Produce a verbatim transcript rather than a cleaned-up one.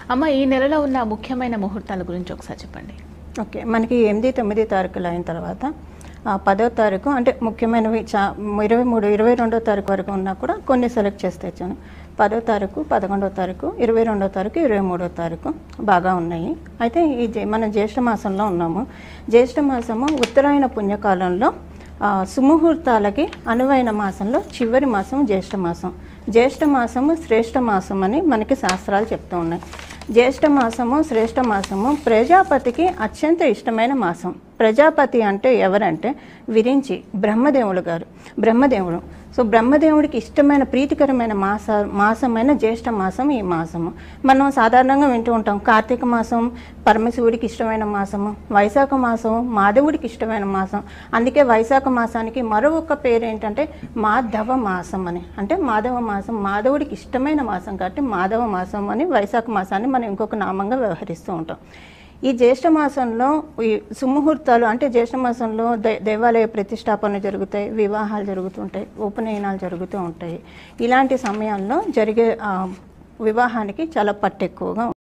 అమ్మ ఈ నెలలో ఉన్న ముఖ్యమైన ముహూర్తాల గురించి ఒకసారి చెప్పండి. ఓకే, మనకి ఎనిమిది తొమ్మిది తారీఖులు అయిన తర్వాత పదో తారీఖు అంటే ముఖ్యమైనవి చా ఇరవై మూడు ఇరవై రెండో తారీఖు వరకు ఉన్నా కూడా కొన్ని సెలెక్ట్ చేసి తెచ్చాను. పదో తారీఖు పదకొండో తారీఖు ఇరవై రెండో తారీఖు ఇరవై మూడో తారీఖు బాగా ఉన్నాయి. అయితే ఈ మనం జ్యేష్ఠ మాసంలో ఉన్నాము. జ్యేష్ఠ మాసము ఉత్తరాయణ పుణ్యకాలంలో సుముహూర్తాలకి అనువైన మాసంలో చివరి మాసం జ్యేష్ఠ మాసం. జ్యేష్ఠ మాసము శ్రేష్ఠ మాసం అని మనకి శాస్త్రాలు చెప్తూ ఉన్నాయి. జ్యేష్ఠ మాసము శ్రేష్ఠ మాసము ప్రజాపతికి అత్యంత ఇష్టమైన మాసం. ప్రజాపతి అంటే ఎవరంటే విరించి బ్రహ్మదేవుడు గారు బ్రహ్మదేవుడు సో బ్రహ్మదేవుడికి ఇష్టమైన ప్రీతికరమైన మాస మాసమైన జ్యేష్ఠ మాసం ఈ మాసము. మనం సాధారణంగా వింటూ ఉంటాం కార్తీక మాసం పరమశివుడికి ఇష్టమైన మాసము, వైశాఖ మాసం మాధవుడికి ఇష్టమైన మాసం. అందుకే వైశాఖ మాసానికి మరొక పేరు ఏంటంటే మాధవ మాసం అని. అంటే మాధవ మాసం మాధవుడికి ఇష్టమైన మాసం కాబట్టి మాధవ మాసం అని వైశాఖ మాసాన్ని మనం ఇంకొక నామంగా వ్యవహరిస్తూ ఉంటాం. ఈ జ్యేష్ఠ మాసంలో ఈ సుముహూర్తాలు అంటే జ్యేష్ఠ మాసంలో దే దేవాలయ ప్రతిష్టాపనలు జరుగుతాయి, వివాహాలు జరుగుతుంటాయి, ఉపనయనాలు జరుగుతూ ఉంటాయి. ఇలాంటి సమయాల్లో జరిగే వివాహానికి చాలా పట్టు ఎక్కువగా